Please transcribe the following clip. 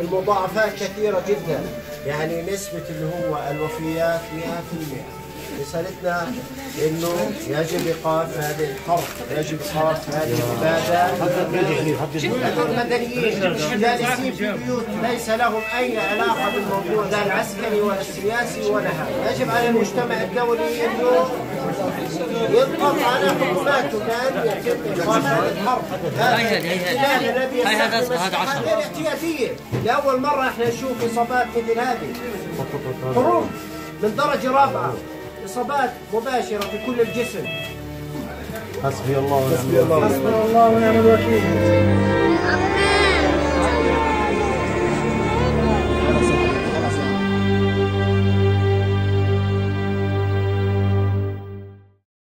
المضاعفات كثيرة جدا، يعني نسبة اللي هو الوفيات 100%. رسالتنا انه يجب ايقاف هذه الحرب، يجب ايقاف هذه الاباده. هذول المدنيين جالسين في بيوت ليس لهم اي علاقه بالموضوع لا العسكري ولا السياسي ولا هذا. يجب على المجتمع الدولي انه يضغط على حكوماته لان يتم ايقاف هذه الحرب. هذه اعتياديه، لاول مره احنا نشوف اصابات مثل هذه، حروب من درجه رابعه، إصابات مباشرة في كل الجسم. حسبي الله ونعم الوكيل.